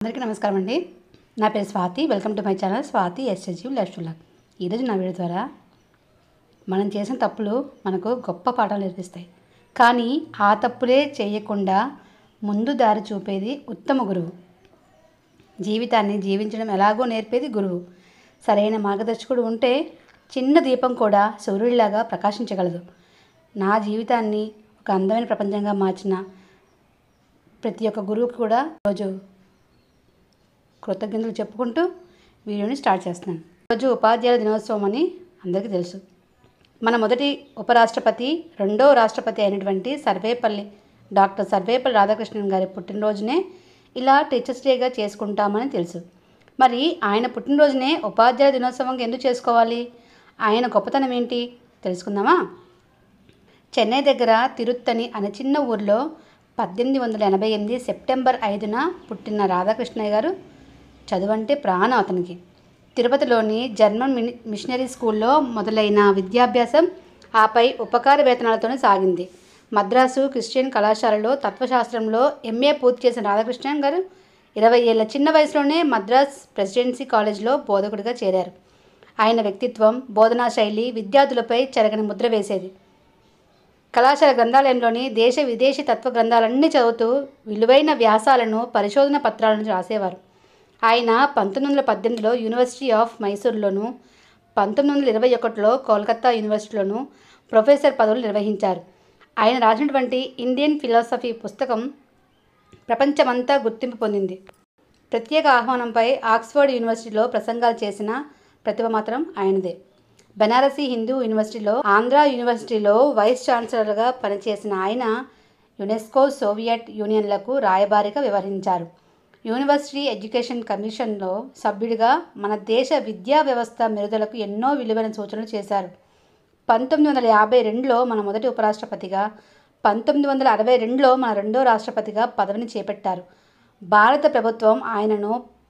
అందరికీ నమస్కారం అండి. నా పేరు Swathi. Welcome to my channel Swathi SSU life vlog. ఈరోజు నా వీడియో ద్వారా మనం చేసిన తప్పులు మనకు గొప్ప పాఠాలు నేర్పిస్తాయి. కానీ ఆ తప్పులే చేయకుండా ముందు దారి చూపేది ఉత్తమ గురువు. జీవితాన్ని జీవించడం ఎలాగో నేర్పేది గురువు. సరైన మార్గదర్శకుడు ఉంటే చిన్న దీపం కూడా సూర్యుడిలాగా ప్రకాశించగలదు. నా జీవితాన్ని ఒక అందమైన ప్రపంచంగా మార్చిన ప్రతి ఒక్క గురువుకి కూడా రోజు కృతజ్ఞతలు చెప్పుకుంటూ వీడియోని స్టార్ట్ చేస్తున్నాను. ఈరోజు ఉపాధ్యాయుల దినోత్సవం అని అందరికీ తెలుసు. మన మొదటి ఉపరాష్ట్రపతి, రెండో రాష్ట్రపతి అయినటువంటి డాక్టర్ సర్వేపల్లి రాధాకృష్ణన్ గారి పుట్టినరోజునే ఇలా టీచర్స్ డేగా చేసుకుంటామని తెలుసు. మరి ఆయన పుట్టినరోజునే ఉపాధ్యాయుల దినోత్సవంగా ఎందుకు చేసుకోవాలి? ఆయన గొప్పతనం ఏంటి తెలుసుకుందామా? చెన్నై దగ్గర తిరుత్తని అనే చిన్న ఊరిలో 1888 సెప్టెంబర్ 5న పుట్టిన రాధాకృష్ణయ్య గారు చదువంటే ప్రాణం అతనికి. తిరుపతిలోని జర్మన్ మిషనరీ స్కూల్లో మొదలైన విద్యాభ్యాసం ఆపై ఉపకార వేతనాలతోనే సాగింది. మద్రాసు క్రిస్టియన్ కళాశాలలో తత్వశాస్త్రంలో ఎంఏ పూర్తి చేసిన రాధాకృష్ణన్ గారు 20 ఏళ్ల చిన్న వయసులోనే మద్రాస్ ప్రెసిడెన్సీ కాలేజీలో బోధకుడిగా చేరారు. ఆయన వ్యక్తిత్వం, బోధనా శైలి విద్యార్థులపై చెరగని ముద్ర వేసేది. కళాశాల గ్రంథాలయంలోని దేశ విదేశీ తత్వ గ్రంథాలన్నీ చదువుతూ విలువైన వ్యాసాలను, పరిశోధన పత్రాలను రాసేవారు. ఆయన 1918లో యూనివర్సిటీ ఆఫ్ మైసూర్లోను, 1921లో కోల్కతా యూనివర్సిటీలోను ప్రొఫెసర్ పదవులు నిర్వహించారు. ఆయన రాసినటువంటి ఇండియన్ ఫిలాసఫీ పుస్తకం ప్రపంచమంతా గుర్తింపు పొందింది. ప్రత్యేక ఆహ్వానంపై ఆక్స్ఫర్డ్ యూనివర్సిటీలో ప్రసంగాలు చేసిన ప్రతిభ మాత్రం ఆయనదే. బెనారసీ హిందూ యూనివర్సిటీలో, ఆంధ్ర యూనివర్సిటీలో వైస్ ఛాన్సలర్గా పనిచేసిన ఆయన యునెస్కో, సోవియట్ యూనియన్లకు రాయబారిగా వ్యవహరించారు. యూనివర్సిటీ ఎడ్యుకేషన్ కమిషన్లో సభ్యుడిగా మన దేశ విద్యా వ్యవస్థ మెరుగుదలకు ఎన్నో విలువైన సూచనలు చేశారు. 1952లో మన మొదటి ఉపరాష్ట్రపతిగా, 1962లో మన రెండో రాష్ట్రపతిగా పదవిని చేపట్టారు. భారత ప్రభుత్వం ఆయనను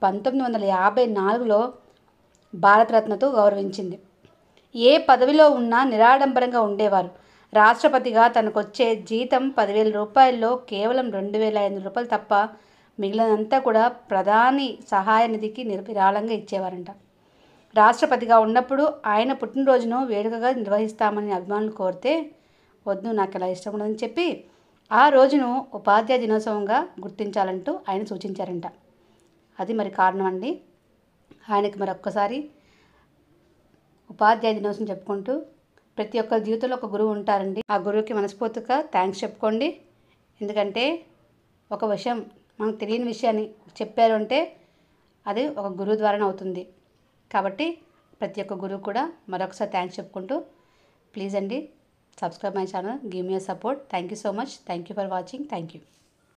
1954లో భారతరత్నతో గౌరవించింది. ఏ పదవిలో ఉన్నా నిరాడంబరంగా ఉండేవారు. రాష్ట్రపతిగా తనకొచ్చే జీతం 10,000 రూపాయల్లో కేవలం 2,500 రూపాయలు తప్ప మిగిలినంతా కూడా ప్రధాని సహాయ నిధికి విరాళంగా ఇచ్చేవారంట. రాష్ట్రపతిగా ఉన్నప్పుడు ఆయన పుట్టినరోజును వేడుకగా నిర్వహిస్తామని అభిమానులు కోరితే, వద్దు నాకు ఇలా ఇష్టం ఉండదని చెప్పి ఆ రోజును ఉపాధ్యాయ దినోత్సవంగా గుర్తించాలంటూ ఆయన సూచించారంట. అది మరి కారణం అండి. ఆయనకి మరొక్కసారి ఉపాధ్యాయ దినోత్సవం చెప్పుకుంటూ, ప్రతి ఒక్కరి జీవితంలో ఒక గురువు ఉంటారండి. ఆ గురువుకి మనస్ఫూర్తిగా థ్యాంక్స్ చెప్పుకోండి. ఎందుకంటే ఒక విషయం మనకు తెలియని విషయాన్ని చెప్పారు అంటే అది ఒక గురువు ద్వారానే అవుతుంది. కాబట్టి ప్రతి ఒక్క గురువు కూడా మరొకసారి థ్యాంక్స్ చెప్పుకుంటూ, ప్లీజ్ అండి subscribe my channel, give me support. Thank you so much. Thank you for watching. Thank you.